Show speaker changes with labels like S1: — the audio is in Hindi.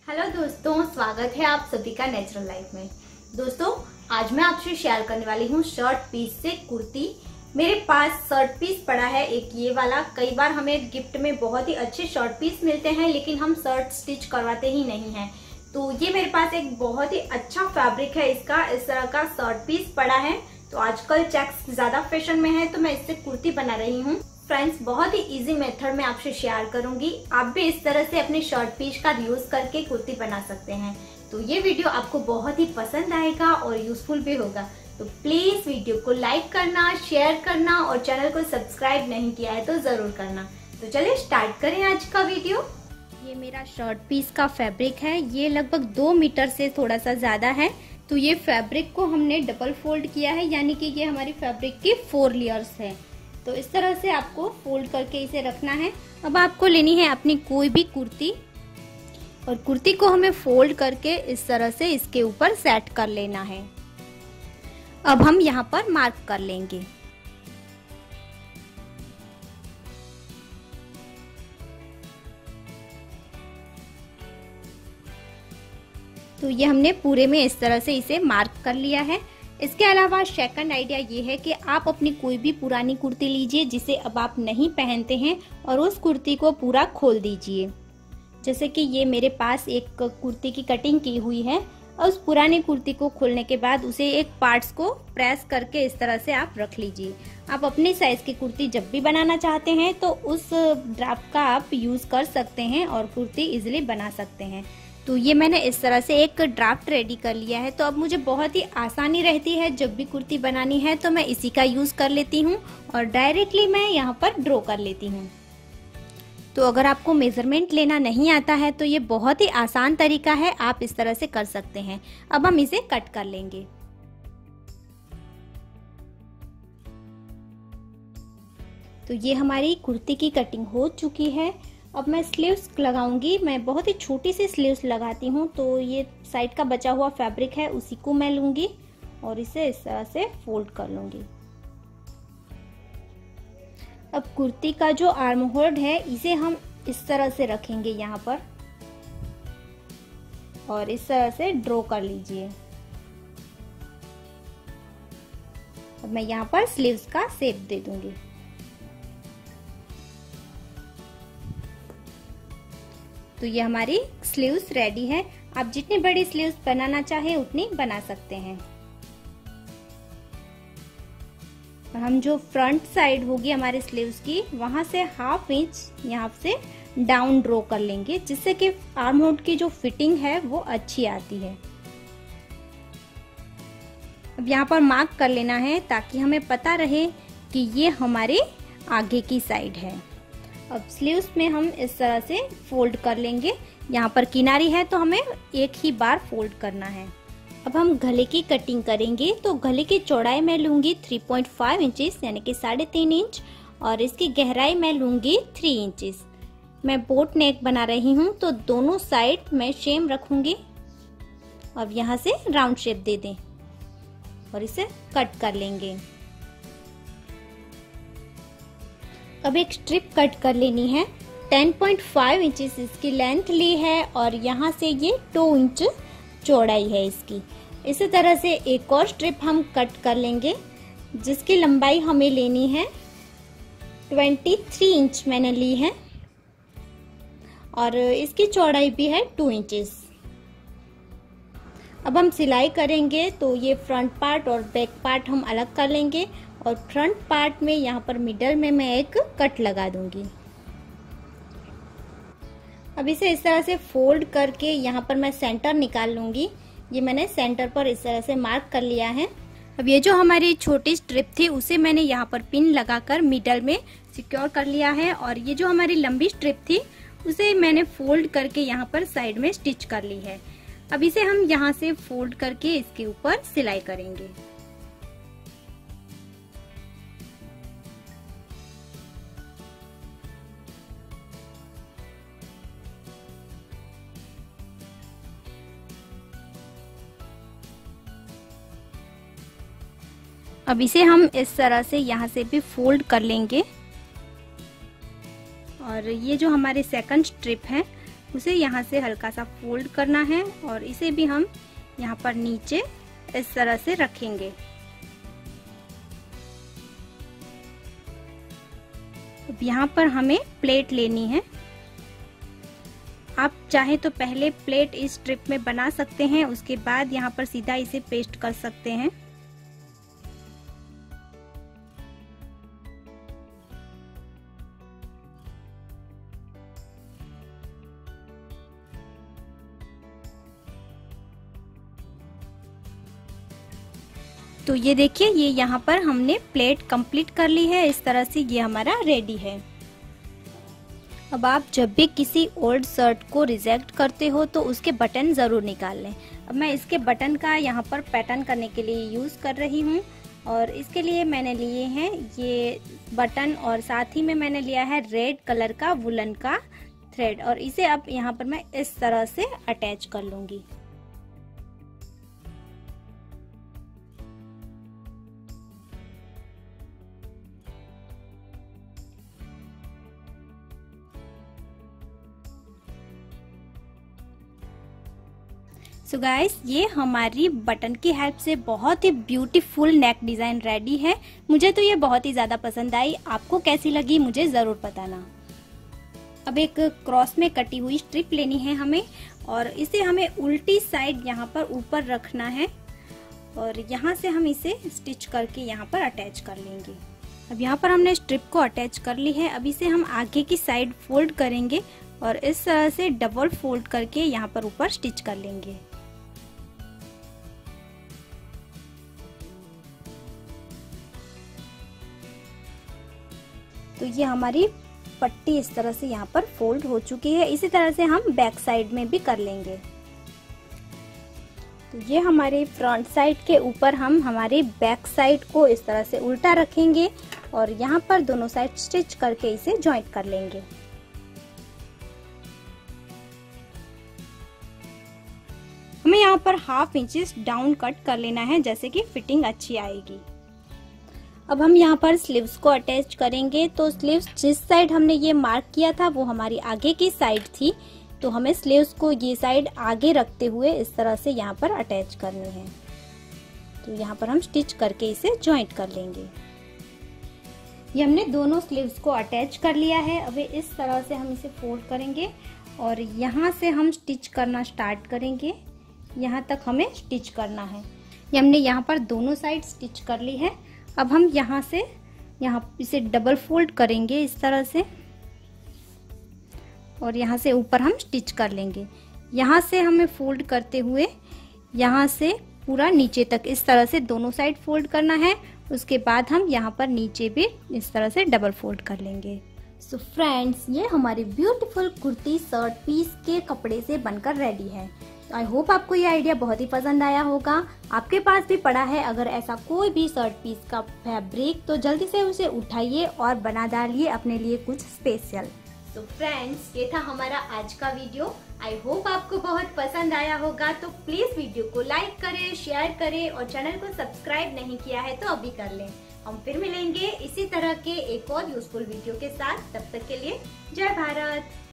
S1: हेलो दोस्तों, स्वागत है आप सभी का नेचुरल लाइफ में। दोस्तों, आज मैं आपसे शेयर करने वाली हूँ शर्ट पीस से कुर्ती। मेरे पास शर्ट पीस पड़ा है एक ये वाला। कई बार हमें गिफ्ट में बहुत ही अच्छे शर्ट पीस मिलते हैं, लेकिन हम शर्ट स्टिच करवाते ही नहीं हैं। तो ये मेरे पास एक बहुत ही अच्छा फैब्रिक है, इसका इस तरह का शर्ट पीस पड़ा है। तो आजकल चेक्स ज्यादा फैशन में है, तो मैं इससे कुर्ती बना रही हूँ। फ्रेंड्स, बहुत ही इजी मेथड में आपसे शेयर करूंगी। आप भी इस तरह से अपने शर्ट पीस का यूज करके कुर्ती बना सकते हैं। तो ये वीडियो आपको बहुत ही पसंद आएगा और यूजफुल भी होगा। तो प्लीज वीडियो को लाइक करना, शेयर करना और चैनल को सब्सक्राइब नहीं किया है तो जरूर करना। तो चलिए स्टार्ट करें आज का वीडियो। ये मेरा शर्ट पीस का फैब्रिक है। ये लगभग 2 मीटर से थोड़ा सा ज्यादा है। तो ये फैब्रिक को हमने डबल फोल्ड किया है, यानी कि ये हमारी फैब्रिक की 4 लेयर्स है। तो इस तरह से आपको फोल्ड करके इसे रखना है। अब आपको लेनी है अपनी कोई भी कुर्ती, और कुर्ती को हमें फोल्ड करके इस तरह से इसके ऊपर सेट कर लेना है। अब हम यहाँ पर मार्क कर लेंगे। तो ये हमने पूरे में इस तरह से इसे मार्क कर लिया है। इसके अलावा सेकंड आइडिया ये है कि आप अपनी कोई भी पुरानी कुर्ती लीजिए जिसे अब आप नहीं पहनते हैं, और उस कुर्ती को पूरा खोल दीजिए। जैसे कि ये मेरे पास एक कुर्ती की कटिंग की हुई है, और उस पुरानी कुर्ती को खोलने के बाद उसे एक पार्ट्स को प्रेस करके इस तरह से आप रख लीजिए। आप अपनी साइज की कुर्ती जब भी बनाना चाहते हैं तो उस ड्राफ्ट का आप यूज कर सकते हैं और कुर्ती इजिली बना सकते हैं। तो ये मैंने इस तरह से एक ड्राफ्ट रेडी कर लिया है। तो अब मुझे बहुत ही आसानी रहती है, जब भी कुर्ती बनानी है तो मैं इसी का यूज कर लेती हूँ और डायरेक्टली मैं यहाँ पर ड्रॉ कर लेती हूँ। तो अगर आपको मेजरमेंट लेना नहीं आता है तो ये बहुत ही आसान तरीका है, आप इस तरह से कर सकते हैं। अब हम इसे कट कर लेंगे। तो ये हमारी कुर्ती की कटिंग हो चुकी है। अब मैं स्लीव्स लगाऊंगी। मैं बहुत ही छोटी सी स्लीव्स लगाती हूँ। तो ये साइड का बचा हुआ फैब्रिक है, उसी को मैं लूंगी और इसे इस तरह से फोल्ड कर लूंगी। अब कुर्ती का जो आर्म होल है इसे हम इस तरह से रखेंगे यहाँ पर, और इस तरह से ड्रॉ कर लीजिए। अब मैं यहाँ पर स्लीव्स का शेप दे दूंगी। तो ये हमारी स्लीव्स रेडी है। आप जितनी बड़ी स्लीव्स बनाना चाहे उतनी बना सकते हैं। और हम जो फ्रंट साइड होगी हमारे स्लीव्स की, वहां से 1/2 इंच यहाँ से डाउन ड्रॉ कर लेंगे, जिससे कि आर्म होल की जो फिटिंग है वो अच्छी आती है। अब यहाँ पर मार्क कर लेना है ताकि हमें पता रहे कि ये हमारे आगे की साइड है। अब स्लीव्स में हम इस तरह से फोल्ड कर लेंगे। यहाँ पर किनारी है तो हमें एक ही बार फोल्ड करना है। अब हम गले की कटिंग करेंगे। तो गले की चौड़ाई मैं लूंगी 3.5 इंचेस, यानी कि 3.5 इंच, और इसकी गहराई मैं लूंगी 3 इंचेस। मैं बोट नेक बना रही हूँ तो दोनों साइड मैं सेम रखूंगी। अब यहाँ से राउंड शेप दे दें और इसे कट कर लेंगे। अब एक स्ट्रिप कट कर लेनी है। 10.5 इंचेस इसकी लेंथ ली है और यहाँ से ये 2 इंच चौड़ाई है इसकी। इसी तरह से एक और स्ट्रिप हम कट कर लेंगे, जिसकी लंबाई हमें लेनी है 23 इंच मैंने ली है, और इसकी चौड़ाई भी है 2 इंचेस। अब हम सिलाई करेंगे। तो ये फ्रंट पार्ट और बैक पार्ट हम अलग कर लेंगे, और फ्रंट पार्ट में यहाँ पर मिडल में मैं एक कट लगा दूंगी। अब इसे इस तरह से फोल्ड करके यहाँ पर मैं सेंटर निकाल लूंगी। ये मैंने सेंटर पर इस तरह से मार्क कर लिया है। अब ये जो हमारी छोटी स्ट्रिप थी उसे मैंने यहाँ पर पिन लगाकर मिडल में सिक्योर कर लिया है, और ये जो हमारी लंबी स्ट्रिप थी उसे मैंने फोल्ड करके यहाँ पर साइड में स्टिच कर ली है। अब इसे हम यहाँ से फोल्ड करके इसके ऊपर सिलाई करेंगे। अब इसे हम इस तरह से यहाँ से भी फोल्ड कर लेंगे, और ये जो हमारे सेकंड स्ट्रिप है उसे यहाँ से हल्का सा फोल्ड करना है और इसे भी हम यहाँ पर नीचे इस तरह से रखेंगे। अब यहाँ पर हमें प्लेट लेनी है। आप चाहे तो पहले प्लेट इस स्ट्रिप में बना सकते हैं, उसके बाद यहाँ पर सीधा इसे पेस्ट कर सकते हैं। तो ये देखिए, ये यहाँ पर हमने प्लेट कंप्लीट कर ली है। इस तरह से ये हमारा रेडी है। अब आप जब भी किसी ओल्ड शर्ट को रिजेक्ट करते हो तो उसके बटन जरूर निकाल लें। अब मैं इसके बटन का यहाँ पर पैटर्न करने के लिए यूज कर रही हूँ और इसके लिए मैंने लिए हैं ये बटन और साथ ही में मैंने लिया है रेड कलर का वुलन का थ्रेड और इसे अब यहाँ पर मैं इस तरह से अटैच कर लूंगी। सो गाइस, ये हमारी बटन की हेल्प से बहुत ही ब्यूटीफुल नेक डिजाइन रेडी है। मुझे तो ये बहुत ही ज्यादा पसंद आई। आपको कैसी लगी मुझे जरूर बताना। अब एक क्रॉस में कटी हुई स्ट्रिप लेनी है हमें और इसे हमें उल्टी साइड यहाँ पर ऊपर रखना है और यहाँ से हम इसे स्टिच करके यहाँ पर अटैच कर लेंगे। अब यहाँ पर हमने स्ट्रिप को अटैच कर ली है। अब इसे हम आगे की साइड फोल्ड करेंगे और इस तरह से डबल फोल्ड करके यहाँ पर ऊपर स्टिच कर लेंगे। तो ये हमारी पट्टी इस तरह से यहाँ पर फोल्ड हो चुकी है। इसी तरह से हम बैक साइड में भी कर लेंगे। तो ये हमारे फ्रंट साइड के ऊपर हम हमारी बैक साइड को इस तरह से उल्टा रखेंगे और यहाँ पर दोनों साइड स्टिच करके इसे जॉइंट कर लेंगे। हमें यहाँ पर 1/2 इंच डाउन कट कर लेना है, जैसे कि फिटिंग अच्छी आएगी। अब हम यहाँ पर स्लीव्स को अटैच करेंगे। तो स्लीव्स जिस साइड हमने ये मार्क किया था वो हमारी आगे की साइड थी, तो हमें स्लीव्स को ये साइड आगे रखते हुए इस तरह से यहाँ पर अटैच करनी है। तो यहाँ पर हम स्टिच करके इसे जॉइंट कर लेंगे। ये हमने दोनों स्लीव्स को अटैच कर लिया है। अब इस तरह से हम इसे फोल्ड करेंगे और यहाँ से हम स्टिच करना स्टार्ट करेंगे। यहाँ तक हमें स्टिच करना है। ये हमने यहाँ पर दोनों साइड स्टिच कर ली है। अब हम यहाँ से इसे डबल फोल्ड करेंगे इस तरह से और यहाँ से ऊपर हम स्टिच कर लेंगे। यहाँ से हमें फोल्ड करते हुए यहाँ से पूरा नीचे तक इस तरह से दोनों साइड फोल्ड करना है। उसके बाद हम यहाँ पर नीचे भी इस तरह से डबल फोल्ड कर लेंगे। सो फ्रेंड्स, ये हमारी ब्यूटीफुल कुर्ती शर्ट पीस के कपड़े से बनकर रेडी है। आई होप आपको ये आइडिया बहुत ही पसंद आया होगा। आपके पास भी पड़ा है अगर ऐसा कोई भी शर्ट पीस का फैब्रिक, तो जल्दी से उसे उठाइए और बना डालिए अपने लिए कुछ स्पेशल। तो फ्रेंड्स, ये था हमारा आज का वीडियो। आई होप आपको बहुत पसंद आया होगा। तो प्लीज वीडियो को लाइक करें, शेयर करें और चैनल को सब्सक्राइब नहीं किया है तो अभी कर लें। हम फिर मिलेंगे इसी तरह के एक और यूजफुल वीडियो के साथ। तब तक के लिए जय भारत।